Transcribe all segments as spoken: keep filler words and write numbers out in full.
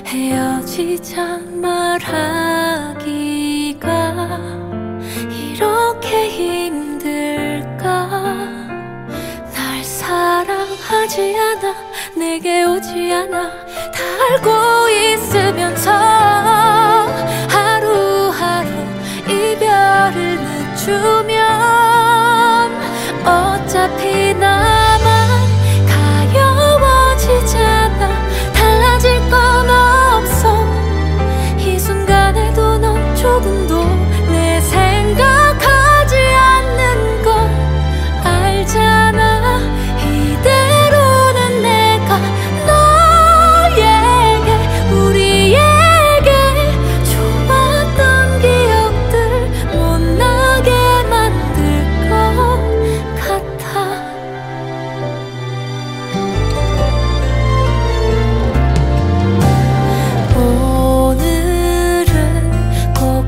헤어지잔 말하기가 이렇게 힘들까. 날 사랑하지 않아, 내게 오지 않아, 다 알고 있으면서 하루하루 이별을 늦추면 어차피 나만 가여워지잖아. 달라질 건 없어. 이 순간에도 넌 조금도 내 생각하지 않는 거 알잖아. 이대로는 내가 너에게, 우리에게 좋았던 기억들 못 나게 만들 것 같아. 오늘은 꼭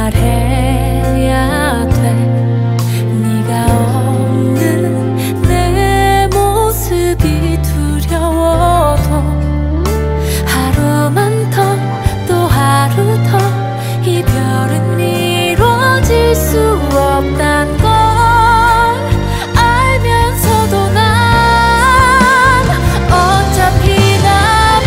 말해야 돼. 네가 없는 내 모습이 두려워도 하루만 더, 또 하루 더 이별은 이루어질 수 없단 걸 알면서도 난 어차피 나만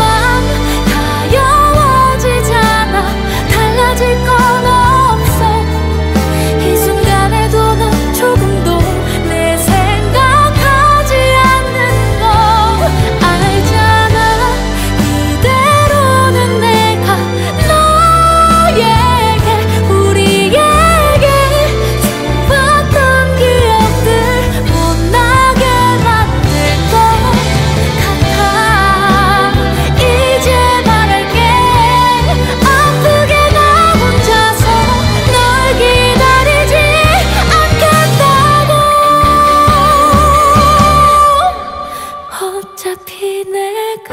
가여워지잖아. 달라질 건 없어. 이 순간에도 넌 조금도 내 생각하지 않는 거 알잖아. 이대로는 내가 너에게, 우리에게 좋았던 기억들 못 나게 만들 것 같아. 이제 말할게. 아프게 나 혼자서 널 기다리지 않겠다고. 어차피 내가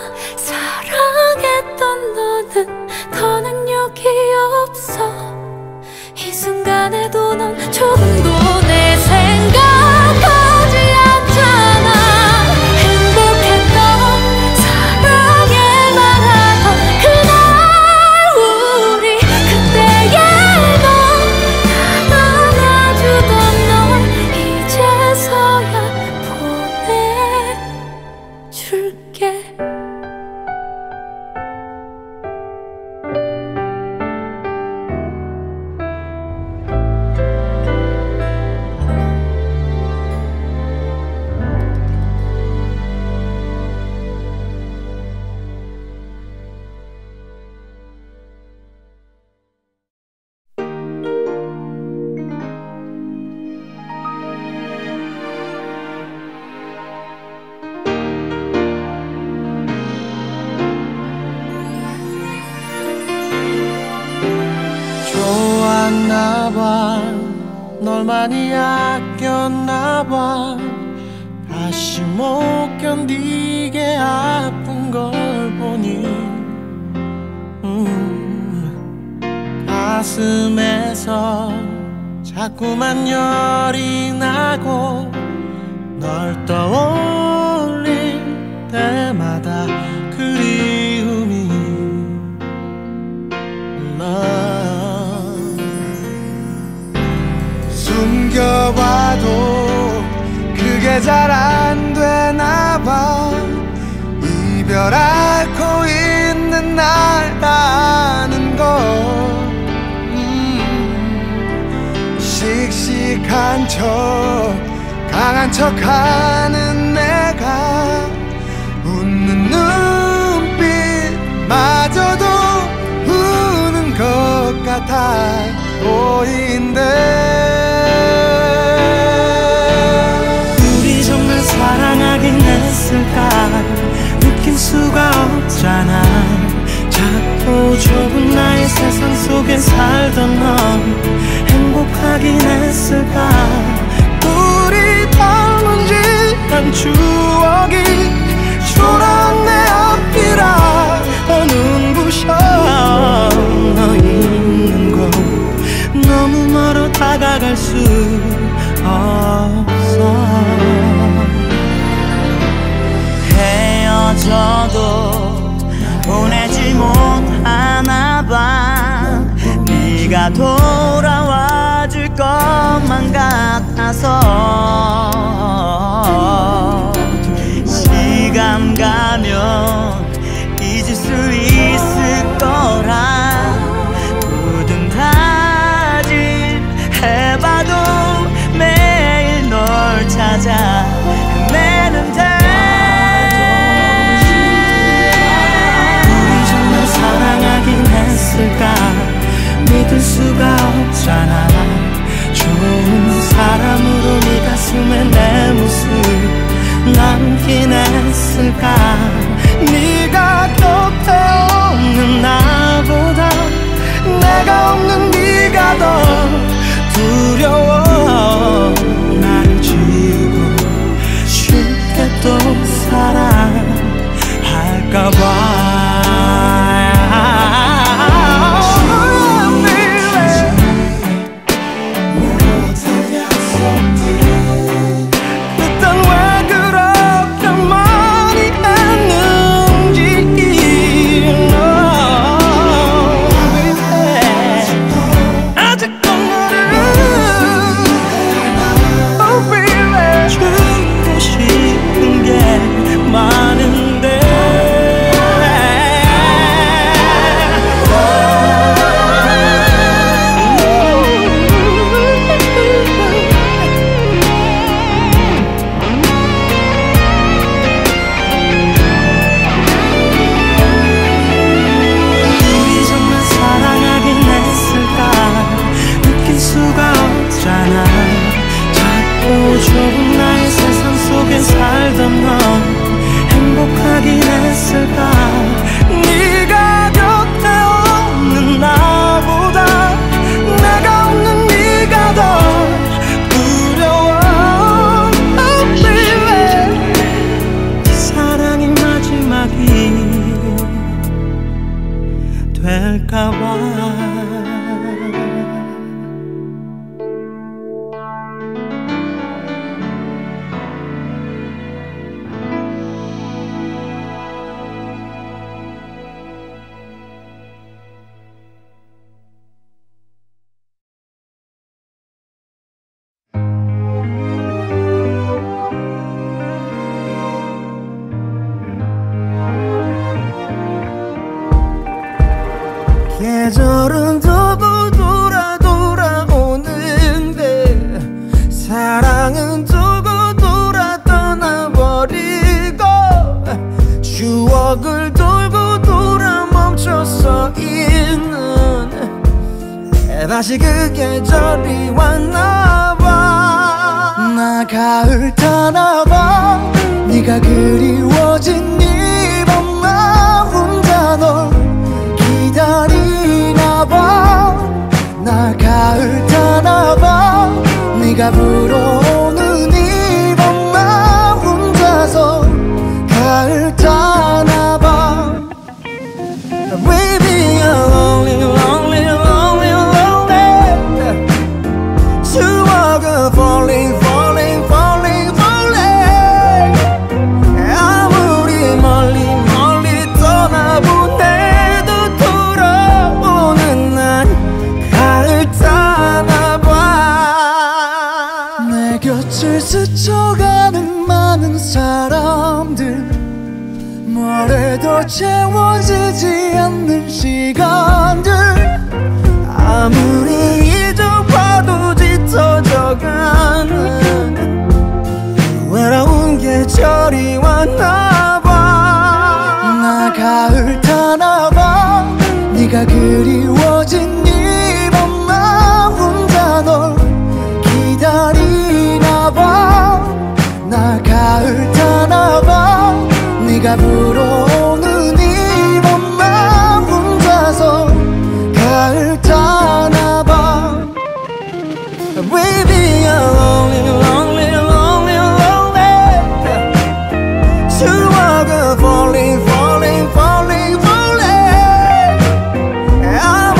사랑했던 너는 더는 여기 없어. 이 순간에도 넌 조금도 내 생각하지 않잖아. 행복했던, 사랑해 말하던 그날 우리, 그때의 너, 날 안아주던 널 이제서야 보내줄게. 좋았나봐, 널 많이 아꼈나봐. 다시 못 견디게 아픈 걸 보니 음, 가슴에서 자꾸만 열이 나고 널 떠올릴 때마다 그리움이 나. 숨겨봐도 그게 잘 안 되나봐. 이별 앓고 있는 날 다 아는 걸. 음, 씩씩한 척 강한 척하는 내가 웃는 눈빛마저도 우는 것 같아 보인대. 우리 정말 사랑하긴 했을까. 느낄 수가 없잖아. 작고 좁은 나의 세상 속에 살던 넌 행복하긴 했을까. 우리 닮은 듯한 추억이 초라한 내 앞이라 더 눈부셔. 너 있는 곳 너무 멀어 다가갈 수 없어. 헤어져도 보내지 못 네가 돌아와 줄 것만 같아서 시간 가면 잊을 수 있을 거라 모든 다짐 해봐도 매일 널 찾아 헤매는데 우리 정말 사랑하긴 했을까 믿을 수가 없잖아 좋은 사람으로 네 가슴에 내 모습 남긴 했을까 네가 곁에 없는 나보다 내가 없는 네가 더 두려워 나를 지우고 쉽게 또 사랑할까봐 좁은 나의 세상 속에 살던 넌 행복하긴 했을까 네가 곁에 없는 나보다 내가 없는 네가 더 두려워 oh, baby 사랑이 마지막이 될까봐 계절은 두고 돌아 돌아오는데 사랑은 두고 돌아 떠나버리고 추억을 돌고 돌아 멈춰서 있는 다시 그 계절이 왔나봐 나 가을 타나봐 네가 그리워진 이 밤 나 혼자 널 기다리나봐 나 가을 타나봐 네가 불어오는 이 밤 나 혼자서 가을 타나봐 Baby you're lonely lonely lonely lonely 추억은 falling falling falling falling 아무리 멀리 멀리 떠나보내도 돌아오는 난 가을 타나봐 내 곁을 스쳐가는 많은 사람들 뭐래도 채워지지 않는 시간들 아무리 잊어봐도 짙어져가는 외로운 계절이 왔나봐 나 가을 타나봐 네가 그리워진 이 밤 나 혼자 널 기다리나봐 나 가을 타나봐 네가 불어오는 이 밤 나 혼자서 가을 타나봐 Baby you're lonely lonely lonely lonely 추억은 falling falling falling falling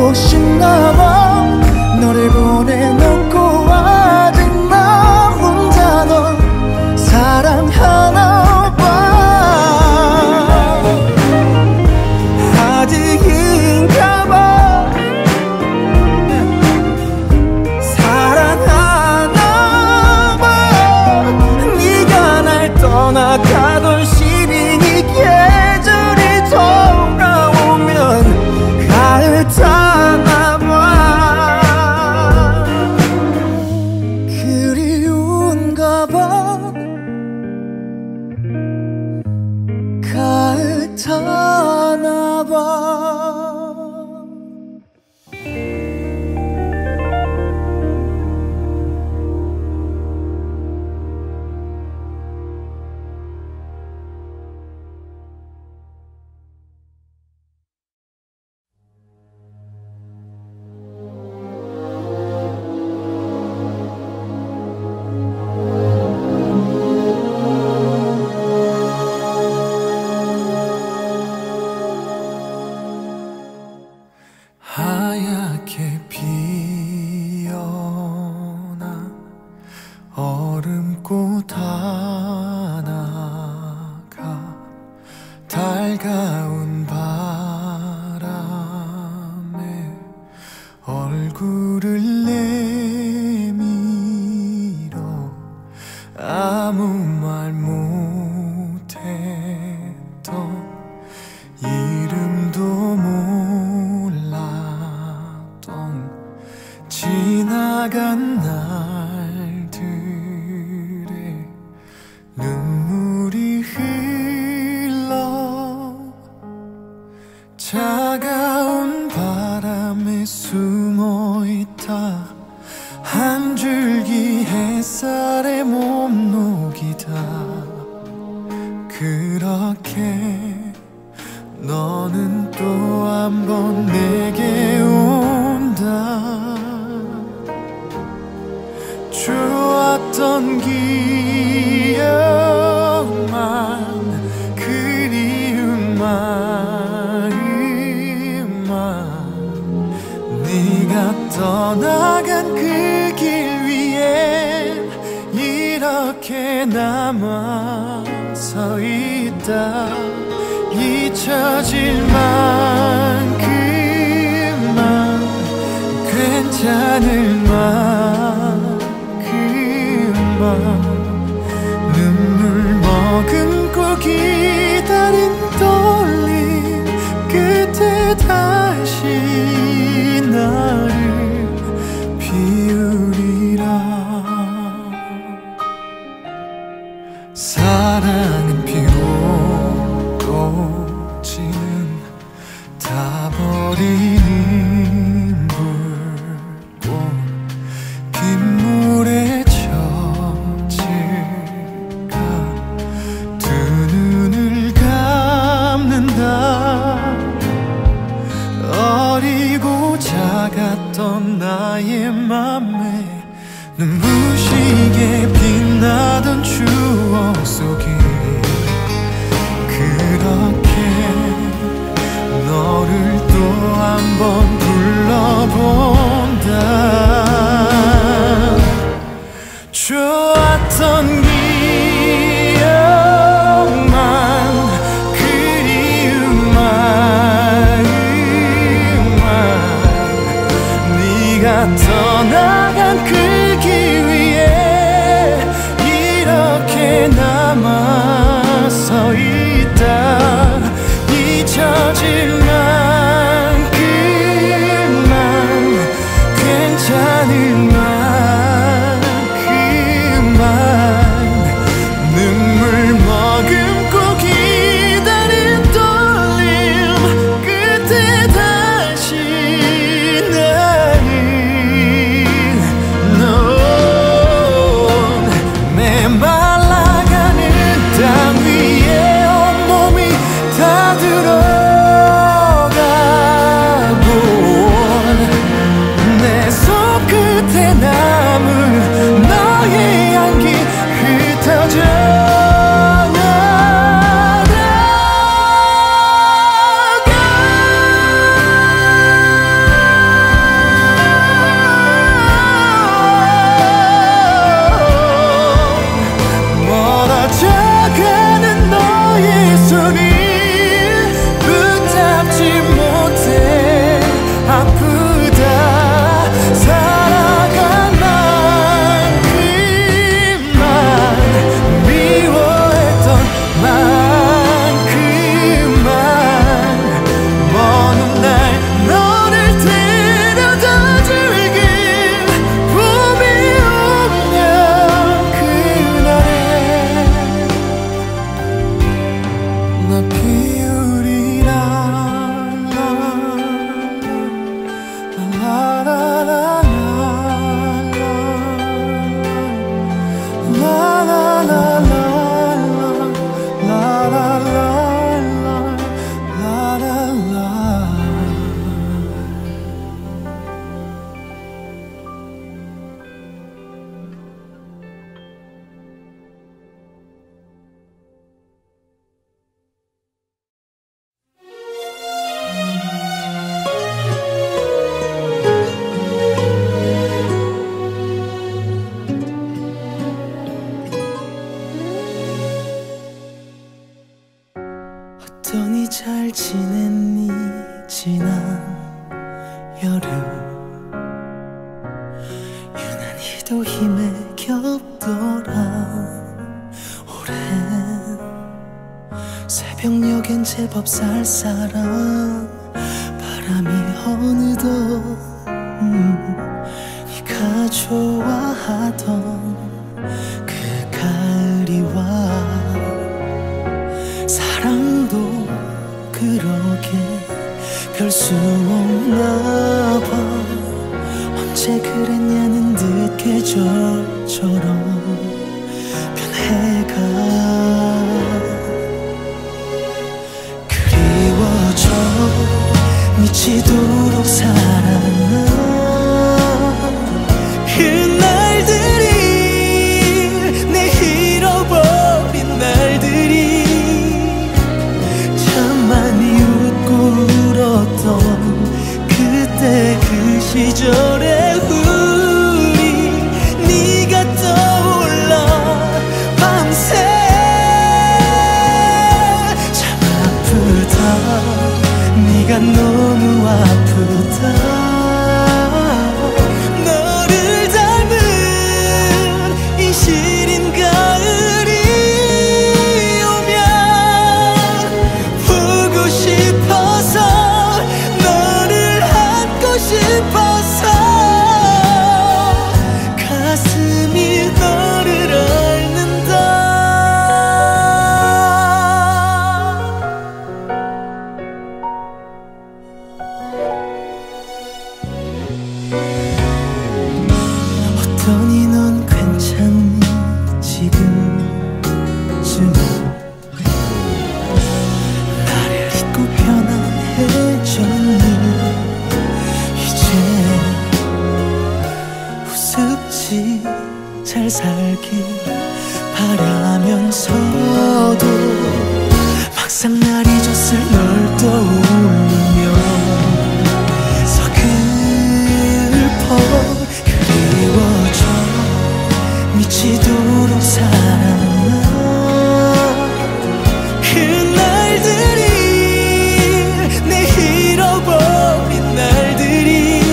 싶나봐. 너를 보내놓고 아직 나 혼자 널 사랑하나봐. 아직인가봐. 사랑하나봐. 네가 날 떠나가던 시린 이 계절이 돌아오면 가을 타나봐. 그리운가봐. 가을 타나봐. 하얗게 피어나 얼음꽃 하나가 달가운 바람에 얼굴을 내밀어 아무 말 못했던 이름도 몰랐던 지나간 날들에 눈물이 흘러 차가운 바람에 숨어있다. 한 줄기 햇살에 몸 녹이다. 그렇게 너는 또 한 번 내게 온다. 좋았던 기억만 그리운 마음만 네가 떠나간 그 길 위에 이렇게 남아서 있다. 잊혀질 만큼만 괜찮을 만큼만 눈물 머금고 기다린 떨림 끝에 다시 나를 비우리라. 사랑은 피고 지는 다 버리는 불꽃 빗물에 젖을까 두 눈을 감는다. 어리고 작았던 나의 맘에 눈부시게 빛나던 추억 속에 그렇게 너를 또 한 번 불러본다. 좋았던 기억만 그리운 마음만 네가 떠나간 그 길 위에 이렇게 남아서 있다. 잊혀질 만큼만 괜찮을 만큼만 눈물 머금고 기다린 떨림 끝에 다시 나는 넌 메말라가는 땅 위에 온몸이 다 들어 여름 유난히도 힘에 겹더라. 오랜 새벽녘엔 제법 쌀쌀한 바람이 어느덧 음, 네가 좋아하던 그 가을이 와. 사랑도 그러게 별 수 없나 봐. 언제 그랬냐는 듯 계절처럼 변해가. 그리워져 미치도록 사랑한 그날들이, 내 잃어버린 날들이 참 많이 웃고 울었던 그때 그 시절의 우리. 네가 떠올라 밤새. 참 아프다, 네가 너무 아프다. 너를 닮은 이 시린 가을이 오면 보고 싶어서, 너를 안고 싶어서 가슴이 너를 앓는다. 어떠니 넌 괜찮니 지금쯤? 나를 잊고 편안해졌니? 이제 우습지 잘 살길 바라면서도 막상 날 잊었을 널 떠올리며 서글퍼. 그리워져 미치도록 사랑한 그날들이, 내 잃어버린 날들이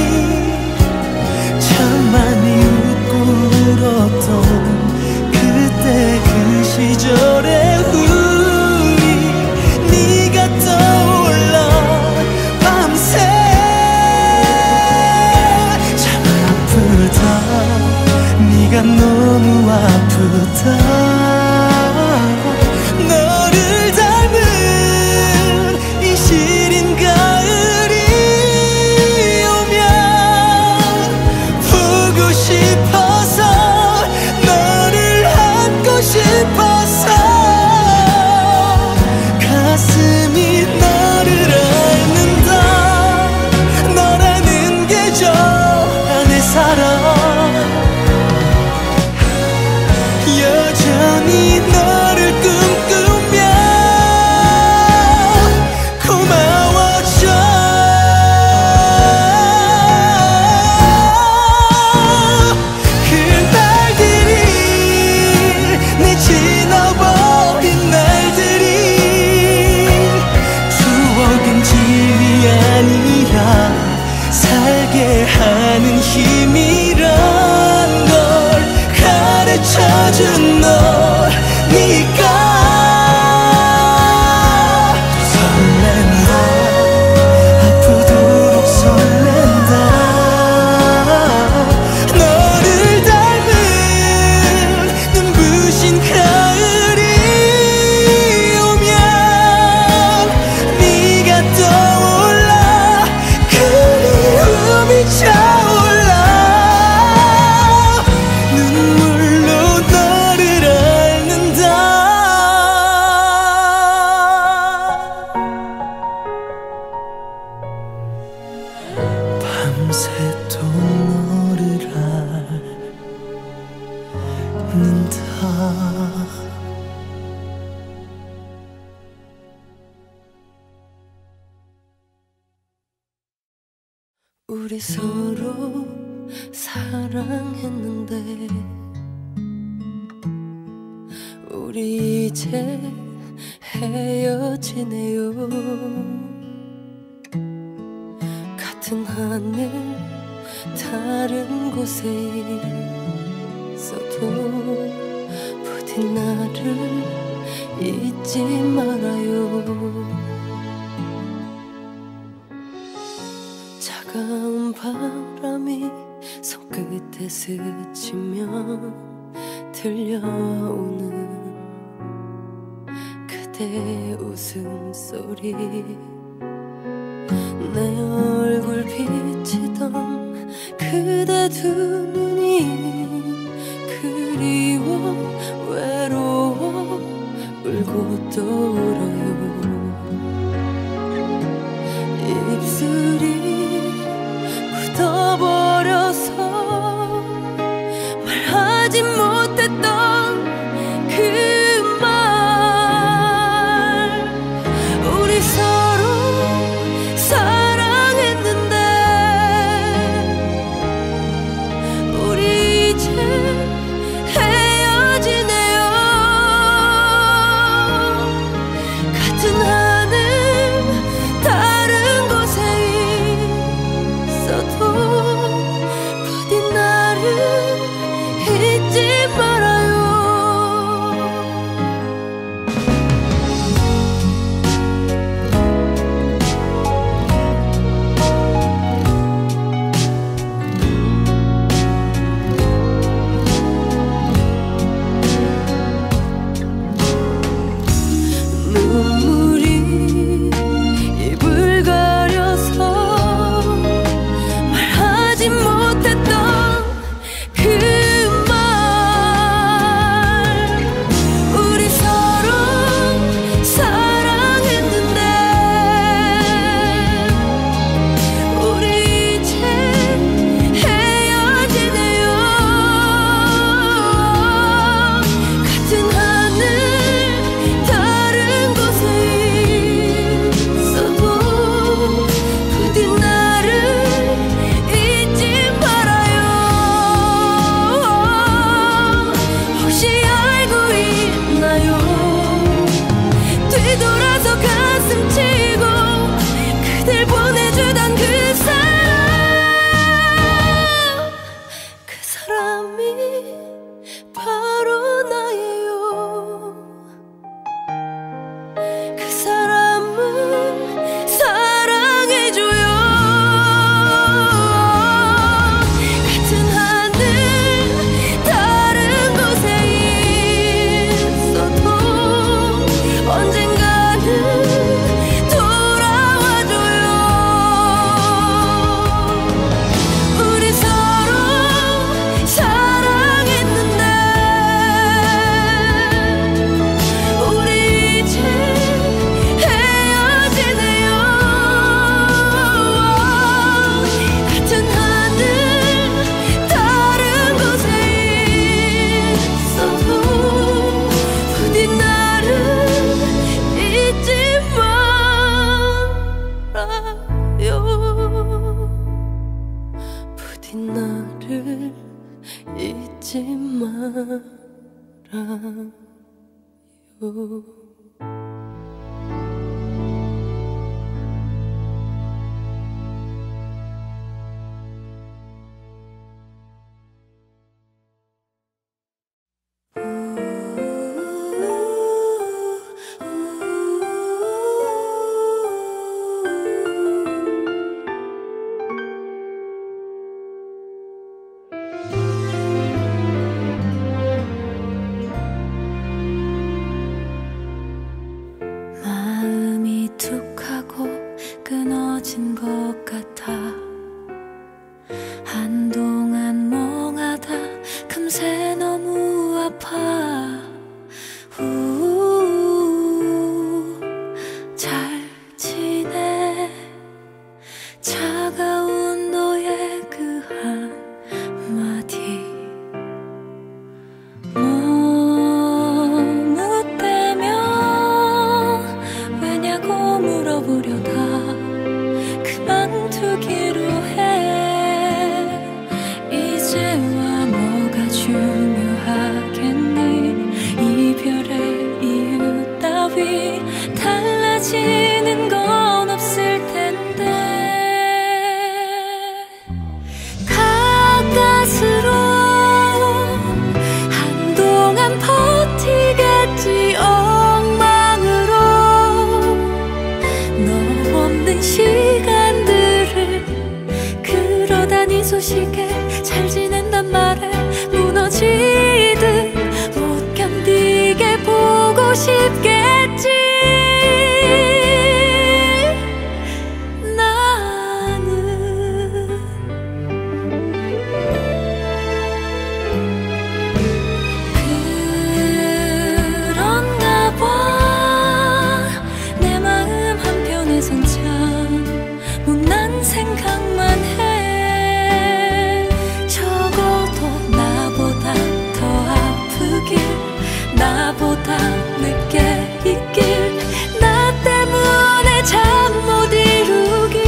참 많이 웃고 울었던 그때 그 시절의 우리. 네가 떠올라 밤새. 참 아프다, 네가 너무 아프다. 너를 닮은 이 시린 가을이 오면 보고 싶어서, 너를 안고 싶어서 가슴이 너를 앓는다. 너라는 계절 안에 살아 여전히 너를 꿈꾸며 고마워져. 그날들이, 내 지나버린 날들이 추억은 진리 아니라 살게 하는 힘이란 걸 가르쳐준 너. 네가 설렌다, 아프도록 설렌다. 너를 닮은 눈부신 가을이 오면 네가 떠올라 그리움이 차올라. 눈물로 너를 앓는다. 밤새도 너를 앓는다. 우리 서로 사랑했는데 우리 이제 헤어지네요. 같은 같은 하늘 다른 곳에 있어도 부디 나를 잊지 말아요. 차가운 바람이 손끝에 스치며 들려오는 그대 웃음소리, 내 얼굴 비치던 그대 두 눈이 그리워 외로워 울고 또 울어요. 입술이 굳어버려서 말하지 못했던 그 말, 우리 서로 사랑했는데 우리 이제 헤어지네요. 같은 하늘 다른 곳에 있어도 부디 나를 잊지 말아요. 눈물이 입을 가려서 말하지 못했던 그 말, 우리 서로 사랑했는데 우리 이제 헤어지네요. 같은 하늘 다른 곳에 있어도 부디 나를 잊지 말아요. 혹시 알고 있나요? 뒤돌아서 가슴 치고 그댈 보내주던 그 사람, 그 사람이 바로 나예요. 그 사람을 사랑해줘요. 같은 하늘 다른 곳에 있어도 언젠가는 돌아와줘요. 우리 서로 사랑했는데 우리 이제 헤어지네요. 같은 하늘 다른 곳에 있어도 부디 나를 잊지 말아요. 부디 나를 잊지 말아요. 그러다 네 소식에 잘 지낸단 말에 무너지듯 못 견디게 보고 싶겠지. 나는 그런가 봐. 내 마음 한편에선 참 못난 생각만 해. 적어도 나보다 더 아프길, 나보다 늦게 있길, 나 때문에 잠 못 이루길.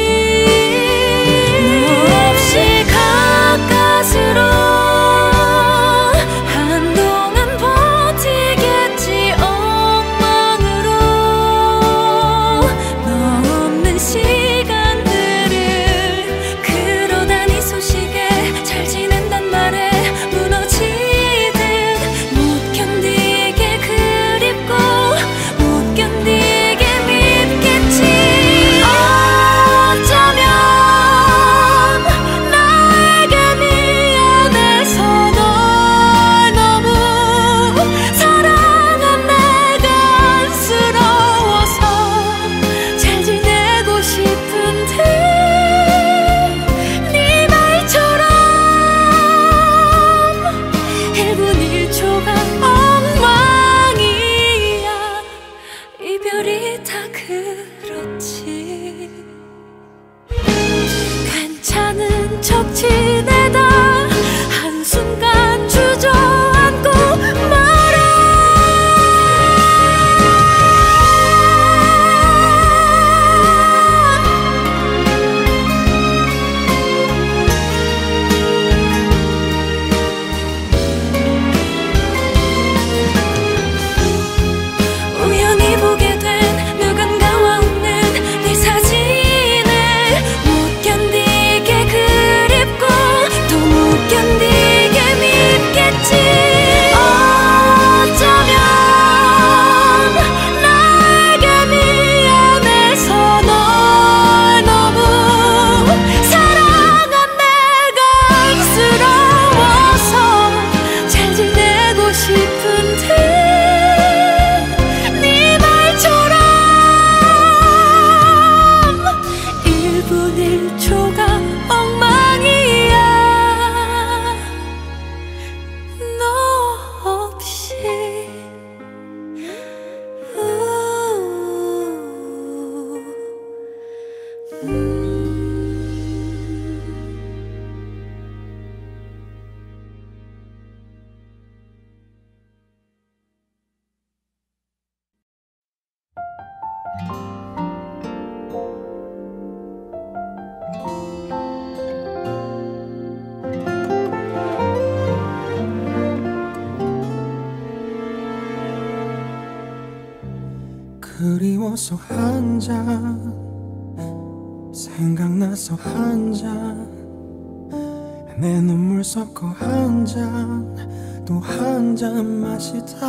너 없이 가까스로 한동안 버티겠지. 엉망으로 너 없는 시간들을. 그러다 네 소식에 잘 지낸단 말에 무너지듯 못 견디게 그립고 못 견디게 밉겠지. 어쩌면 나에게 미안해서 널 너무 사랑한 내가 안쓰러워서 잘 지내고 싶은데 네 말처럼 일 분 일 초가 엉망이야. 이별이 다 그렇지. 괜찮은 척 지내다 한순간 주저앉고 말아. 우연히 보게 된 누군가와 웃는 네 사진을 못 견디게 그립고 또 못 견디게 밉겠지. 어쩌면 나에게 미안해서 널 너무 사랑한 내가 안쓰러워서 잘 지내고 싶은데 네 말처럼 일 분 일 초가 엉망이야. 너 없이. 그리워서 한 잔, 생각나서 한 잔, 내 눈물 섞어 한 잔, 또 한 잔 마시다.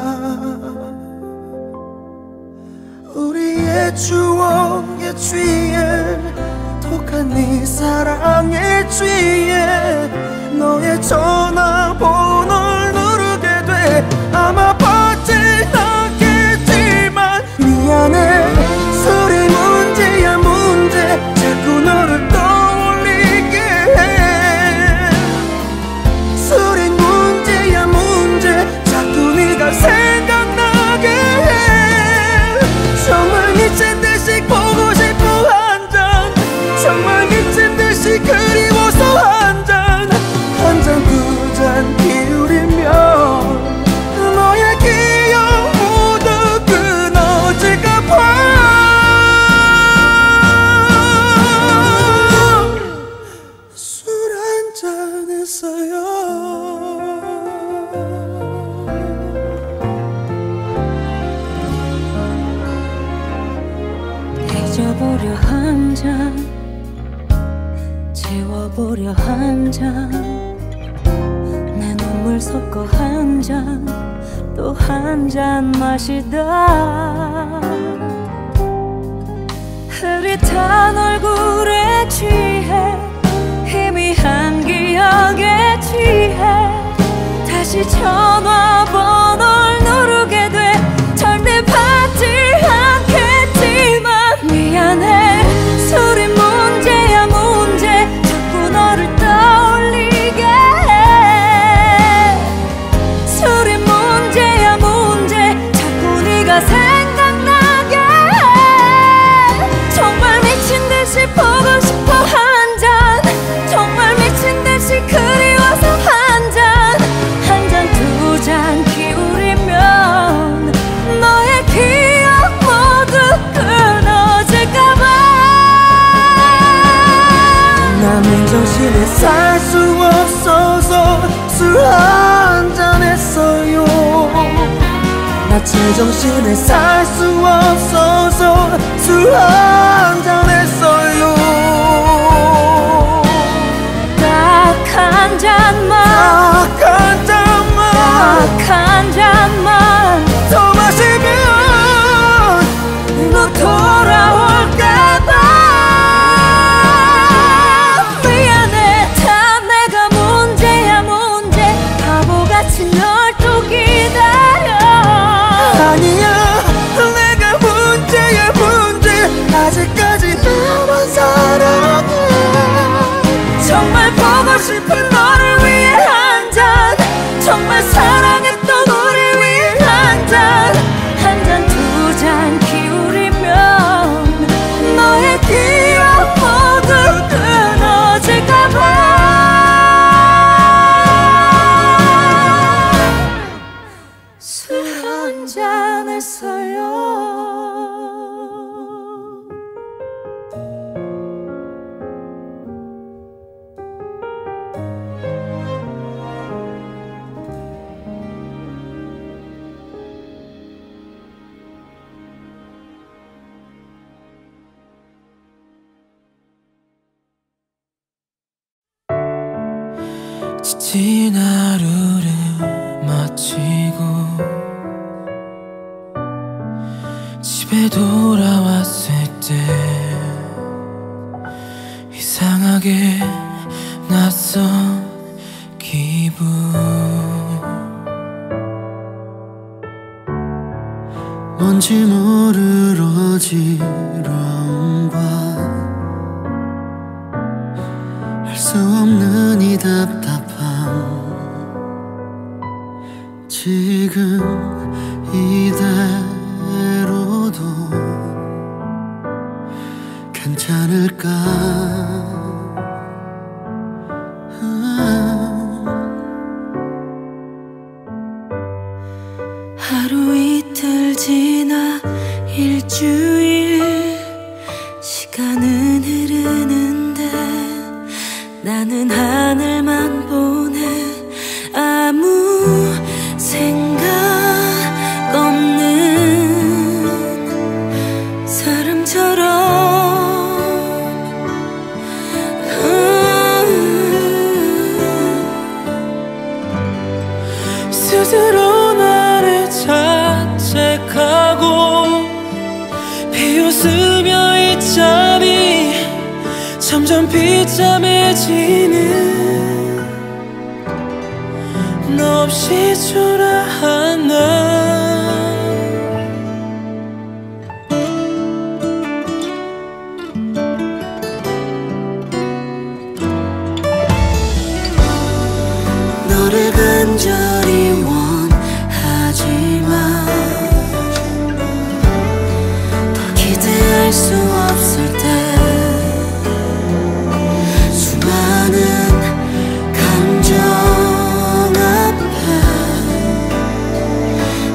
우리의 추억에 취해 독한 네 사랑에 취해 너의 전화번호를 누르게 돼. 아마 받지 않겠지만 미안해. 술이 문제야 문제. 자꾸 너를 떠올리게 해. 술이 문제야 문제. 자꾸 네가 생각나게 해. 정말 미친 듯이 보고 싶어 한 잔. 정말 미친 듯이 그리워서 한 잔. 한 잔 두 잔 기울이면 너의 기억 모두 끊어질까 봐. 술 한 잔 했어요. 잊어보려 한 잔, 지워보려 한 잔, 내 눈물 섞어 한 잔, 또 한 잔 마시다. 흐릿한 얼굴에 취해 다시 전화번호를 누르게 돼. 절대 받지 않겠지만 미안해. 술이 문제야 문제. 자꾸 너를 떠올리게 해. 술이 문제야 문제. 자꾸 네가 생각나게 해. 정말 미친 듯이 보고 싶어 한 잔. 정말 미친 듯이 그리워서 한 잔. 한 잔 두 잔 기울이면 너의 기억 모두 끊어질까봐. 나 맨정신에 살 수 없어서 술 한 잔 했어요. 나 제정신에 살 수 없어서 술 한 잔 했어요. 딱 한 잔만, 딱 한 잔만, 딱 한 잔만 더 마시면 너 돌아올까봐. 미안해. 다 내가 문제야 문제. 바보같이 널 또 기다려. 아니야, 내가 문제야 문제. 아직까지 나만 사랑해. 정말 보고 싶은 너를 위해 한 잔. 정말 사랑했던 우리 위해 한 잔. 한 잔 두 잔 기울이면 너의 기억 모두 끊어질까봐. 술 한 잔 했어요. 지친 하루를 마치고 집에 돌아왔을 때 이상하게 낯선 기분. 뭔지 모를 어지러움과 할 수 없는 이 답답함. 지금 이대로도 괜찮을까. 하루 이틀 지나 일주일. 시간은 흐르는데 나는 하늘만 보네. 아무 생각 없는 사람처럼. 음 스스로 나를 자책하고 비웃으며 이 잠이 점점 비참해지는. 너 없이 초라한 날. 너를 간절히 원하지만 더 기대할 수 없을 때 수많은 감정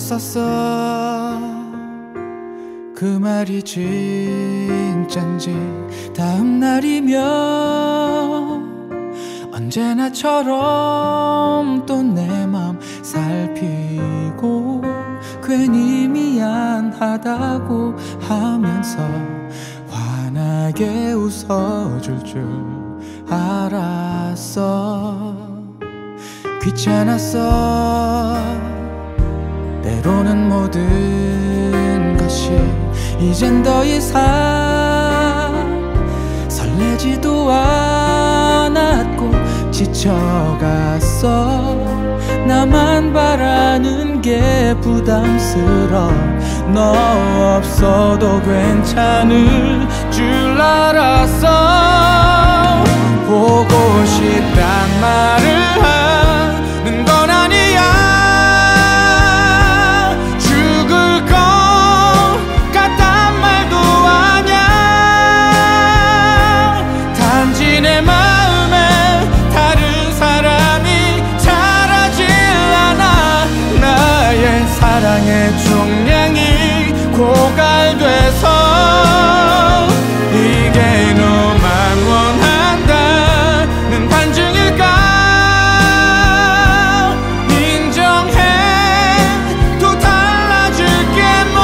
묻었었어. 그 말이 진짠지 다음 날이면 언제나처럼 또 내 맘 살피고 괜히 미안하다고 하면서 환하게 웃어줄 줄 알았어. 귀찮았어. 때로는 모든 것이 이젠 더 이상 설레지도 않았고 지쳐갔어. 나만 바라는 게 부담스러워. 너 없어도 괜찮을 줄 알았어. 보고 싶단 말을 하는 건 아니야. 죽을 것 같단 말도 아냐. 단지 내 마음에 다른 사람이 자라질 않아. 나의 사랑의 총량이 고갈돼서 이게 너만 원한다는 반증일까. 인정해 또 달라질게 뭐.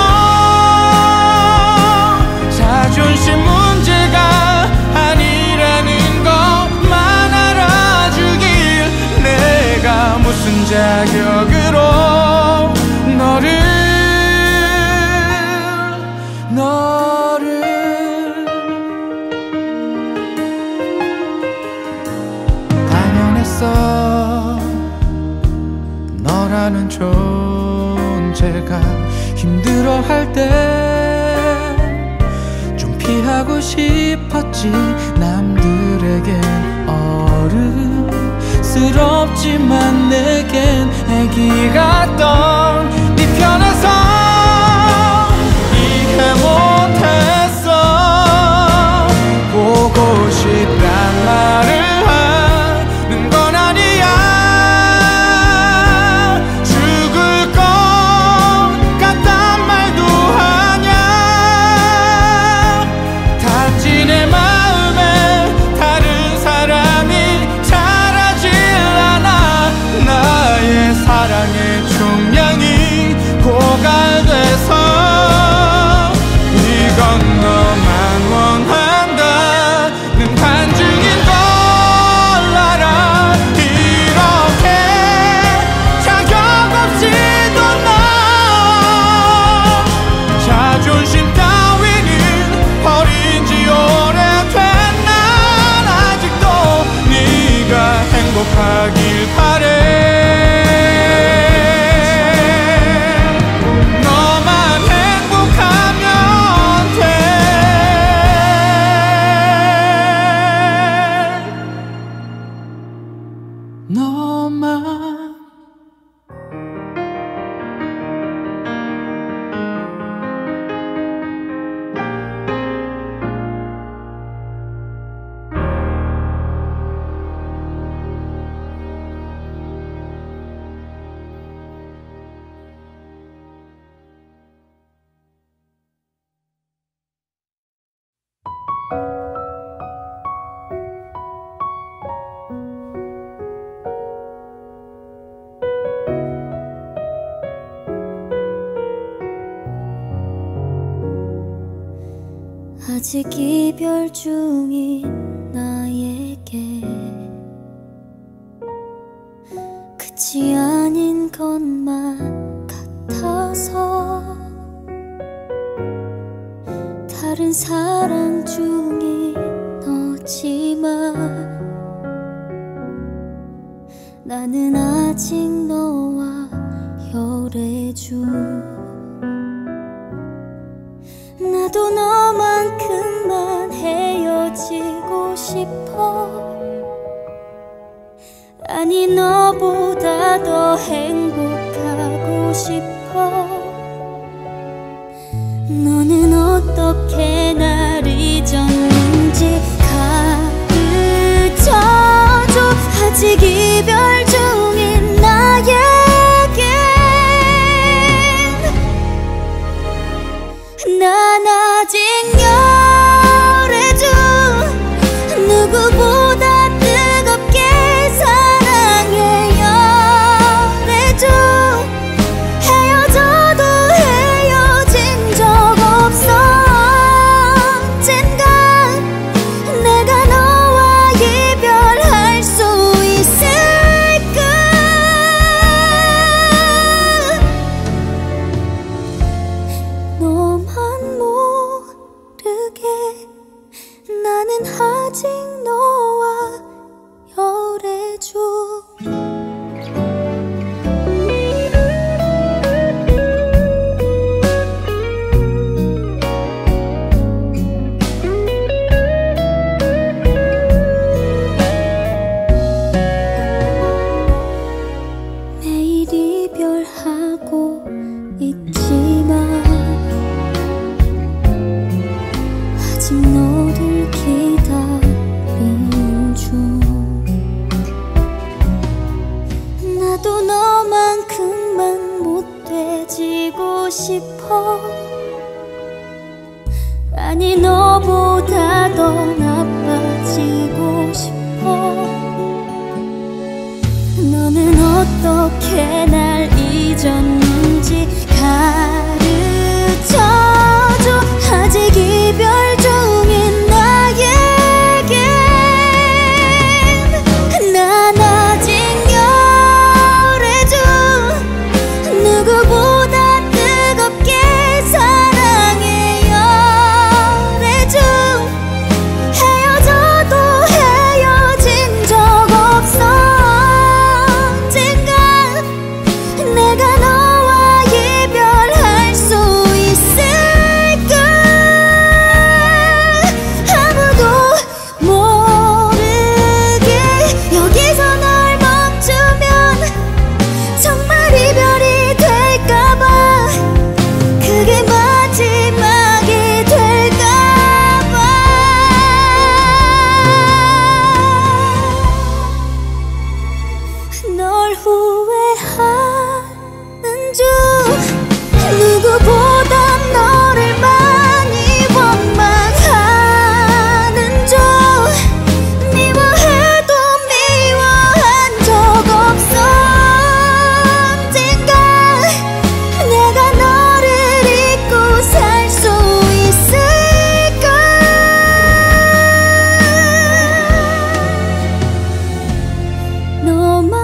자존심 문제가 아니라는 것만 알아주길. 내가 무슨 자격으로 너를 너를 당연했어. 너라는 존재가 힘들어할 때 좀 피하고 싶었지. 남들에겐 어른스럽지만 내겐 애기 같던 네 편에서 이해 못했어. 보고 싶단 말을 하는 건 아니야. 죽을 것 같단 말도 하냐. 단지 내 마음에 다른 사람이 자라질 않아. 나의 사랑의 총량이 고갈돼서 이건 너만 원한다는 반증인 걸 알아. 이렇게 자격 없이도 너 자존심 따위는 버린 지 오래된 난 아직도 네가 행복하길 바래. 너만 아직 이별 중인 나에게 끝이 아닌 것만 같아서 다른 사랑 중인 너지만 나는 아직 너와 열애중. 나도 너만큼만 헤어지고 싶어. 아니 너보다 더 행복하고 싶어. 너는 어떻게 날 잊었는지 가르쳐줘. 아직 이별 중인 나에게 나는 아직 너와 열애중. 매일 이별하고 있지만 아직 너를 기다리는 중. 나도 너만큼만 못돼지고 싶어. 아니 너보다 더 나빠지고 싶어. 너는 어떻게 날 잊었는지 가르쳐줘. 아직 이별 중인 나에겐 난 아직 열애중. 누구보다 뜨겁게 사랑해 열애중. 헤어져도 헤어진 적 없어. 언젠가 내가 너와 이별할 수 있을까. 아무도 모르게 여기서 널 멈추면 정말 이별이 될까봐. 그게 마지막이 될까봐. 널 후회하는 중. 누구보다 너를 많이 원망하는 중. 미워해도 미워한 적 없어. 언젠가 내가 너를 잊고 살 수 있을까. 너만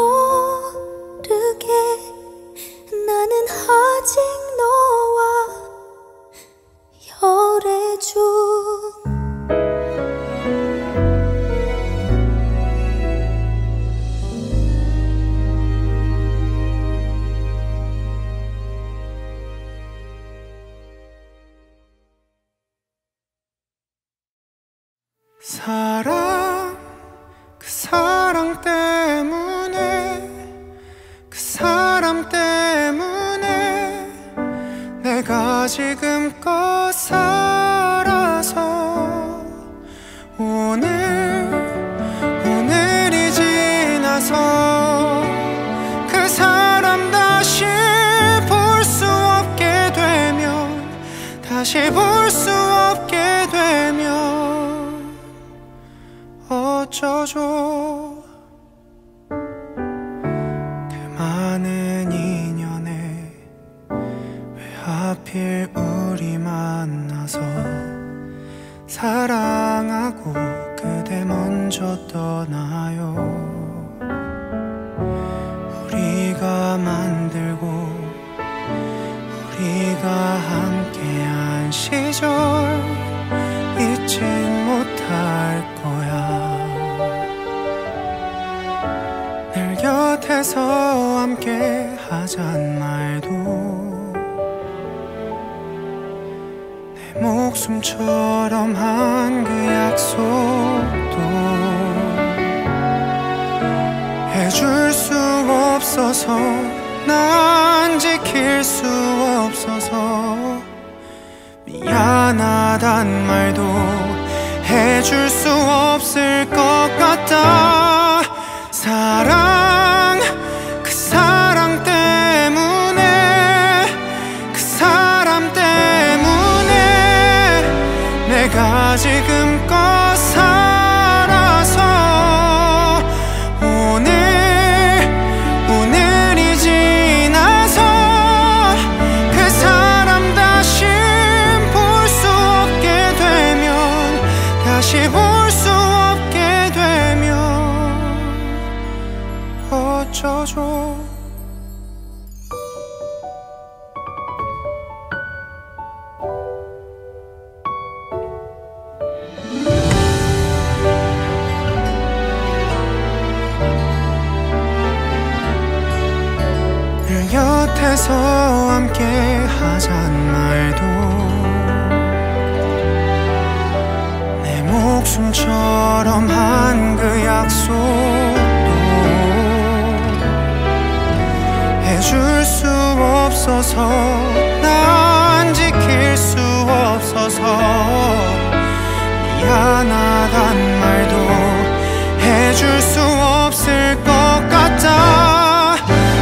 모르게 나는 아직 너와 열애중. 사랑, 그 사랑 때문에, 그 사람 때문에 내가 지금껏 살아서. 오늘, 오늘이 지나서 그 사람 다시 볼 수 없게 되면, 다시 볼 수 없게 되면 어쩌죠. 그 많은 인연에 왜 하필 우리 만나서 사랑하고 그대 먼저 떠나요. 우리가 만들고 우리가 함께한 시절 잊진 못할 거야. 늘 곁에서 함께 하잔 말도 내 목숨처럼 한 그 약속도 해줄 수 없어서, 난 지킬 수 없어서 미안하단 말도 해줄 수 없을 것 같다. 사랑, 그 사랑 때문에, 그 사람 때문에 내가 지금껏 살아서. 오늘, 오늘이 지나서 그 사람 다시 볼 수 없게 되면, 다시 볼 수 없게 되면 어쩌죠. 곁에서 함께 하잔 말도 내 목숨처럼 한 그 약속도 해줄 수 없어서 난 지킬 수 없어서 미안하단 말도 해줄 수 없을 것 같아.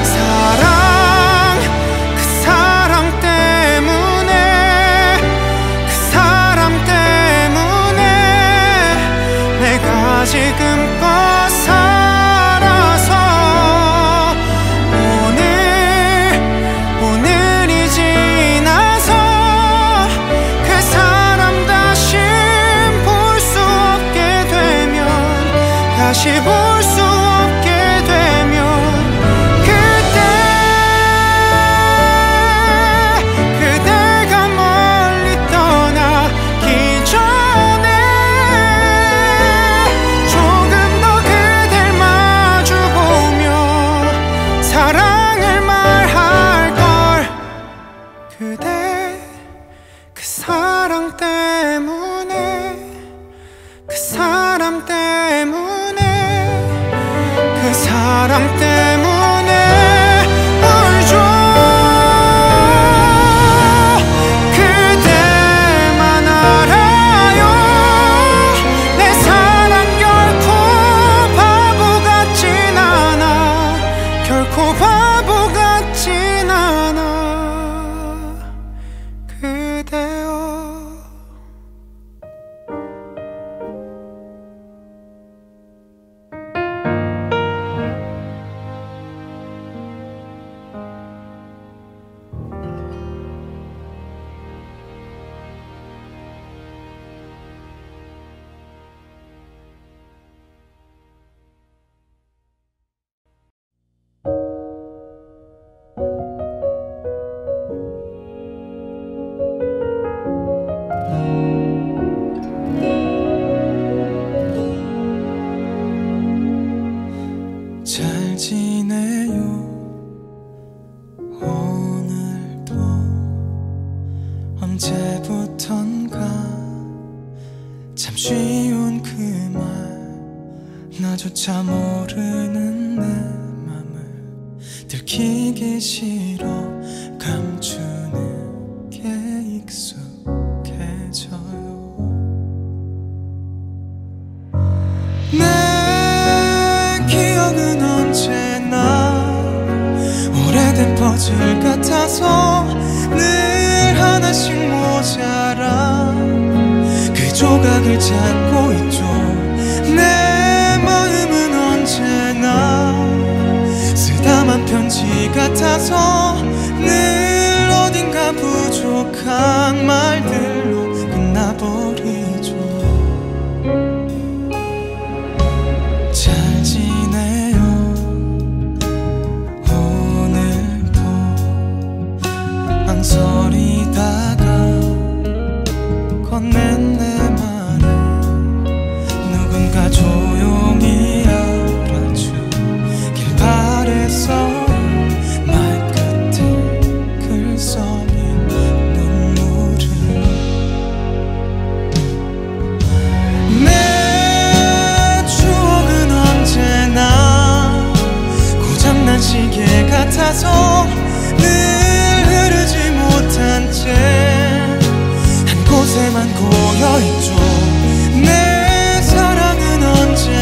사랑, 그 사랑 때문에 그 사람 때문에 내가 지금껏 살아서 오늘 오늘이 지나서 그 사람 다시 볼 수 없게 되면 다시 볼 수 없게 되면 그때 그대가 멀리 떠나기 전에 조금 더 그댈 마주보며 사랑을 말할걸. 그대 그 사랑 때문에 그 사람 때문에 그 사람 때문에 울죠. 그대만 알아요. 내 사랑 결코 바보 같진 않아. 결코 바보 같진 않아. 그대여. 잘 지내요. 오늘도 언제부턴가 참 쉬운 그 말 나조차 모르는 내 맘을 들키기 싫어 감추는 게 익숙해져요. 내 기억은 언제나 오래된 퍼즐 같아서 늘 하나씩 모자라 그 조각을 찾고 있죠. 내 마음은 언제나 쓰다만 편지 같아서 늘 어딘가 부족한 말들로 끝나버리죠. 잘 지내요. 오늘도 망설이다가 건넨 내 말을 누군가 조용히 알아주길 바랬어. 말끝에 글썽인 눈물을 내 추억은 언제나 고장난 시계 같아서 늘 흐르지 못한 채 한 곳에만 고여있죠. 내 사랑은 언제나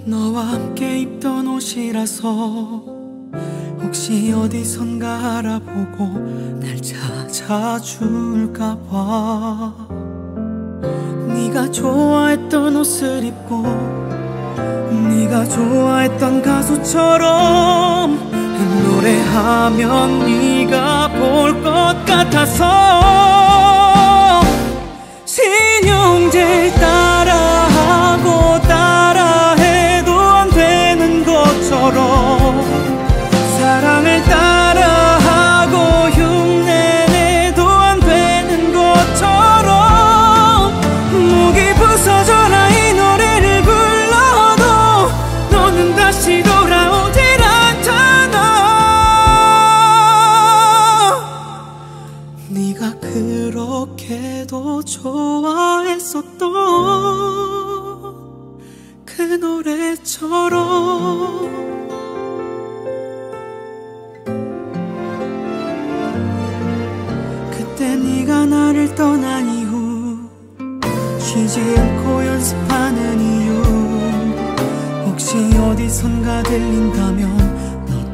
너와 함께 입던 옷이라서 혹시 어디선가 알아보고 날 찾아줄까봐 네가 좋아했던 옷을 입고 네가 좋아했던 가수처럼 노래하면 네가 볼 것 같아서 신용제일 따라하고 따라해도 안 되는 것처럼 사랑을 따라하고 흉내내도 안 되는 것처럼 목이 부서져라 이 노래를 불러도 너는 다시 돌아오질 네가 그렇게도 좋아했었던 그 노래처럼 그때 네가 나를 떠난 이후 쉬지 않고 연습하는 이유 혹시 어디선가 들린다면 너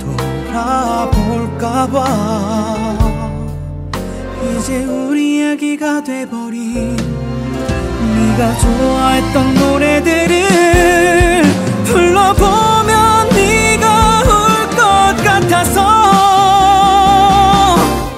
돌아볼까봐 이제 우리 이야기가 돼버린 네가 좋아했던 노래들을 불러보면 네가 울 것 같아서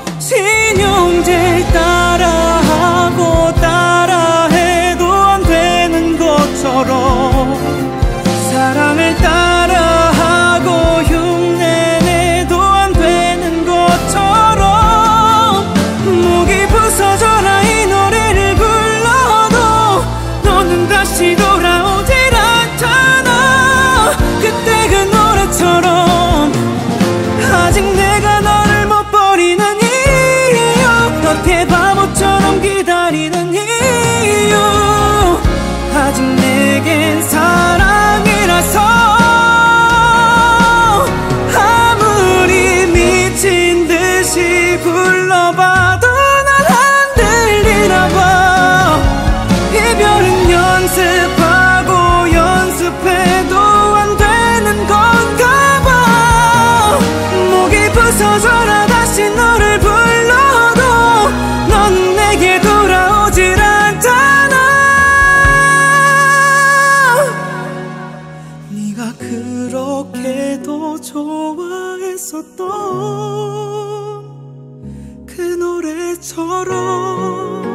신용제일 따라하고 따라해도 안 되는 것처럼 사랑을 따라하고 흉내내도 안 되는 것처럼 목이 부서져라 이 노래를 불러도 너는 다시 돌아오질 않잖아 그때 그 노래처럼 아직 내가 너를 못 버리는 이유 너한테 바보처럼 기다리는 이유 아직 내겐 사랑이라서 아무리 미친 듯이 불러봐도 이별은 연습하고 연습해도 안 되는 건가 봐 목이 부서져라 다시 너를 불러도 넌 내게 돌아오질 않잖아 네가 그렇게도 좋아했었던 그 노래처럼